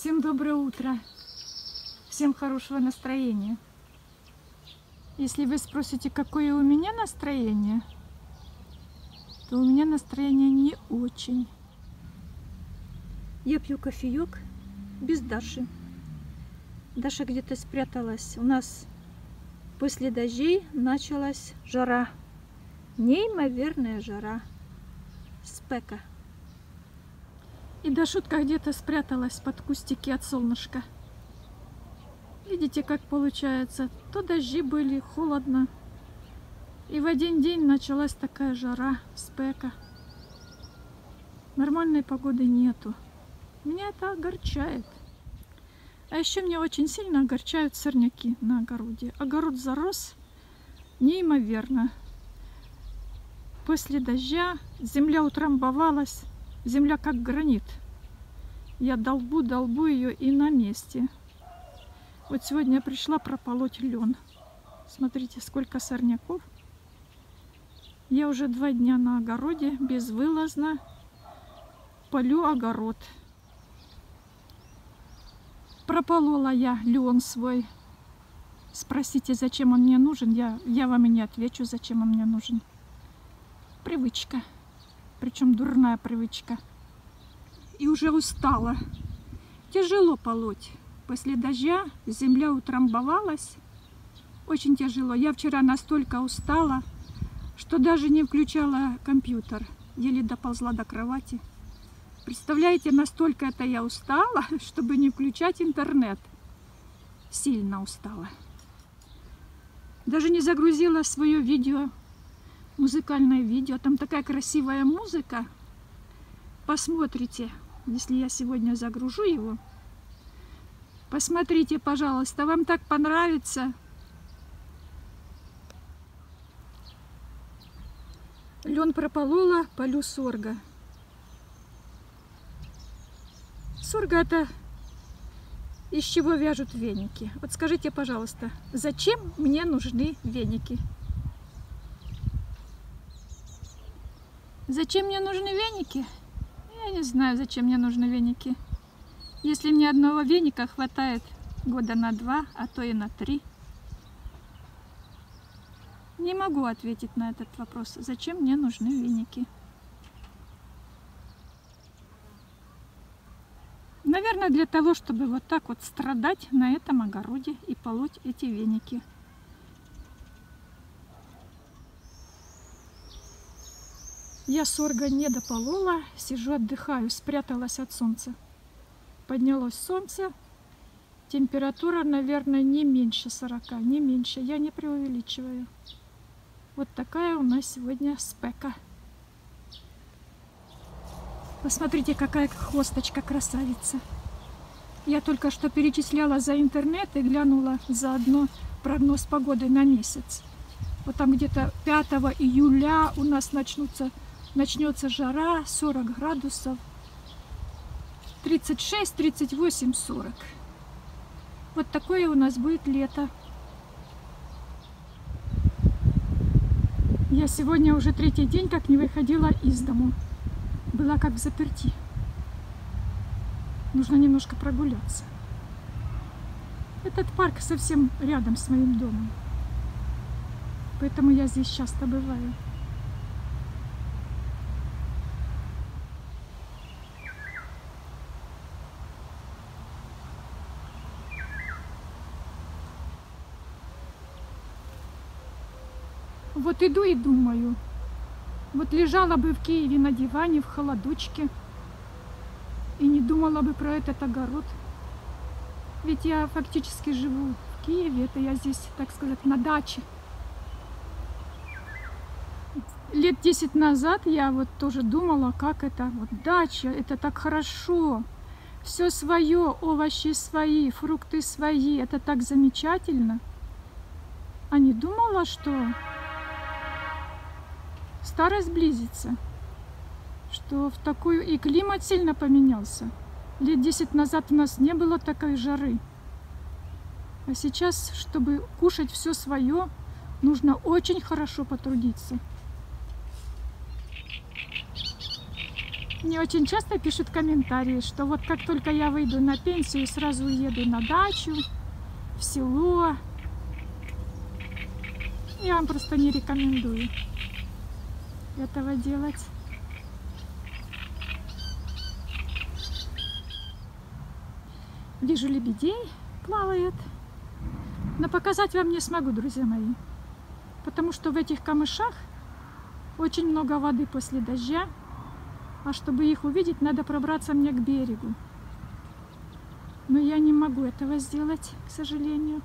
Всем доброе утро, всем хорошего настроения. Если вы спросите, какое у меня настроение, то у меня настроение не очень. Я пью кофеек без Даши. Даша где-то спряталась. У нас после дождей началась жара. Неимоверная жара. Спека. И Дашутка где-то спряталась под кустики от солнышка. Видите, как получается? То дожди были, холодно. И в один день началась такая жара, спека. Нормальной погоды нету. Меня это огорчает. А еще меня очень сильно огорчают сорняки на огороде. Огород зарос неимоверно. После дождя земля утрамбовалась. Земля как гранит. Я долбу ее и на месте. Вот сегодня я пришла прополоть лен. Смотрите, сколько сорняков. Я уже 2 дня на огороде, безвылазно полю огород. Прополола я лен свой. Спросите, зачем он мне нужен? Я вам и не отвечу, зачем он мне нужен. Привычка. Причем дурная привычка. И уже устала. Тяжело полоть. После дождя земля утрамбовалась. Очень тяжело. Я вчера настолько устала, что даже не включала компьютер. Еле доползла до кровати. Представляете, настолько это я устала, чтобы не включать интернет. Сильно устала. Даже не загрузила свое видео. Музыкальное видео. Там такая красивая музыка. Посмотрите, если я сегодня загружу его. Посмотрите, пожалуйста, вам так понравится. Лен прополола, полю сорго. Сорго — это из чего вяжут веники. Вот скажите, пожалуйста, зачем мне нужны веники? Зачем мне нужны веники? Я не знаю, зачем мне нужны веники. Если мне одного веника хватает года на 2, а то и на 3. Не могу ответить на этот вопрос. Зачем мне нужны веники? Наверное, для того, чтобы вот так вот страдать на этом огороде и полоть эти веники. Я сорго не дополола, сижу, отдыхаю, спряталась от солнца. Поднялось солнце, температура, наверное, не меньше 40, не меньше, я не преувеличиваю. Вот такая у нас сегодня спека. Посмотрите, какая хвосточка красавица. Я только что перечисляла за интернет и глянула заодно прогноз погоды на месяц. Вот там где-то 5 июля у нас начнется жара, 40 градусов, 36, 38, 40. Вот такое у нас будет лето. Я сегодня уже 3-й день как не выходила из дому. Была как в заперти. Нужно немножко прогуляться. Этот парк совсем рядом с моим домом. Поэтому я здесь часто бываю. Вот иду и думаю, вот лежала бы в Киеве на диване в холодочке и не думала бы про этот огород. Ведь я фактически живу в Киеве, это я здесь, так сказать, на даче. Лет 10 назад я вот тоже думала, как это, вот дача, это так хорошо. Все свое, овощи свои, фрукты свои, это так замечательно. А не думала, что старость близится, что в такую и климат сильно поменялся. Лет 10 назад у нас не было такой жары. А сейчас, чтобы кушать все свое, нужно очень хорошо потрудиться. Мне очень часто пишут комментарии, что вот как только я выйду на пенсию, сразу уеду на дачу, в село. Я вам просто не рекомендую этого делать. Вижу, лебедей плавают, но показать вам не смогу, друзья мои, потому что в этих камышах очень много воды после дождя, а чтобы их увидеть, надо пробраться мне к берегу. Но я не могу этого сделать, к сожалению.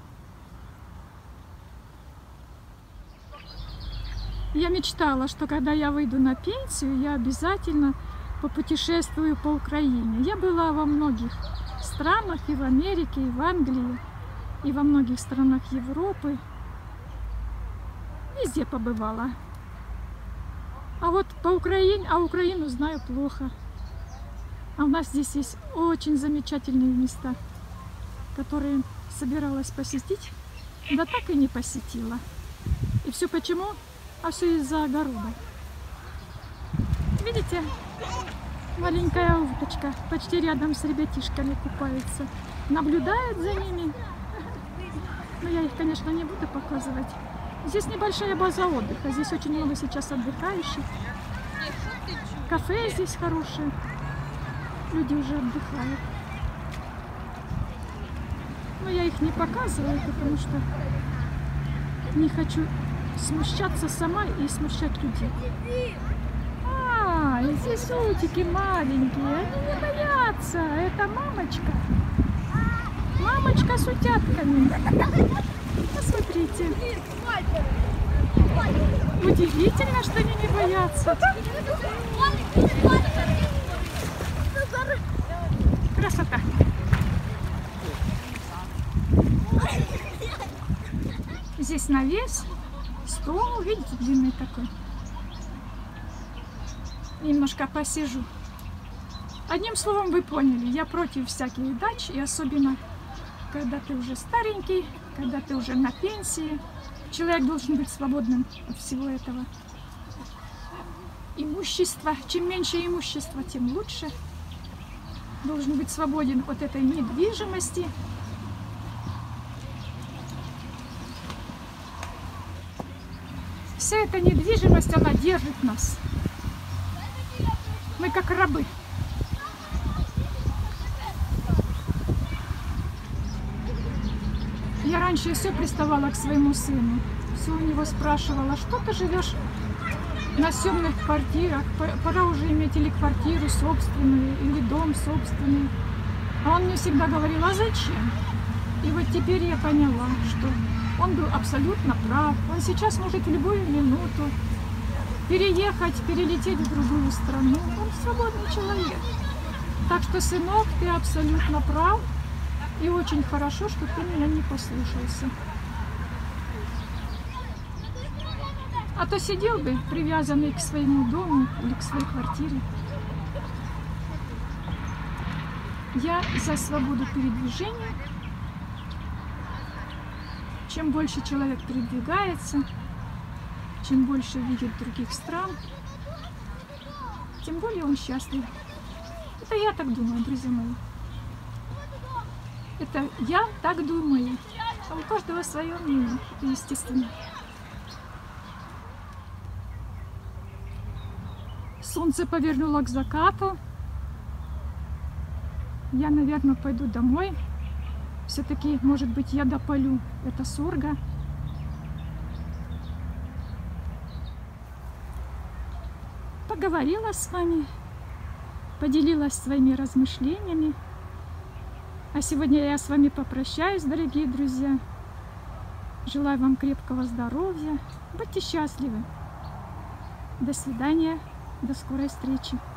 Я мечтала, что когда я выйду на пенсию, я обязательно попутешествую по Украине. Я была во многих странах, и в Америке, и в Англии, и во многих странах Европы. Везде побывала. А вот по Украине, Украину знаю плохо. А у нас здесь есть очень замечательные места, которые собиралась посетить, да так и не посетила. И все почему? А все из-за огорода. Видите? Маленькая уточка почти рядом с ребятишками купается. Наблюдает за ними. Но я их, конечно, не буду показывать. Здесь небольшая база отдыха. Здесь очень много сейчас отдыхающих. Кафе здесь хорошее. Люди уже отдыхают. Но я их не показываю, потому что не хочу смущаться сама и смущать людей. И здесь утики маленькие, они не боятся. Это мамочка. Мамочка с утятками. Посмотрите. Удивительно, что они не боятся. Красота. Здесь навес, стол, видите, длинный такой. Немножко посижу. Одним словом, вы поняли, я против всяких дач, и особенно, когда ты уже старенький, когда ты уже на пенсии. Человек должен быть свободным от всего этого имущества. Чем меньше имущества, тем лучше. Должен быть свободен от этой недвижимости. Вся эта недвижимость, она держит нас. Мы как рабы. Я раньше все приставала к своему сыну. Все у него спрашивала, что ты живешь на съемных квартирах, пора уже иметь или квартиру собственную, или дом собственный. А он мне всегда говорил, а зачем? И вот теперь я поняла, что он был абсолютно прав. Он сейчас может в любую минуту переехать, перелететь в другую страну. Он свободный человек. Так что, сынок, ты абсолютно прав. И очень хорошо, что ты меня не послушался. А то сидел бы привязанный к своему дому или к своей квартире. Я за свободу передвижения. Чем больше человек передвигается, чем больше видит других стран, тем более он счастлив. Это я так думаю, друзья мои. Это я так думаю. А у каждого свое мнение, естественно. Солнце повернуло к закату. Я, наверное, пойду домой. Все-таки, может быть, я допалю это сорго. Поговорила с вами, поделилась своими размышлениями. А сегодня я с вами попрощаюсь, дорогие друзья. Желаю вам крепкого здоровья. Будьте счастливы. До свидания. До скорой встречи.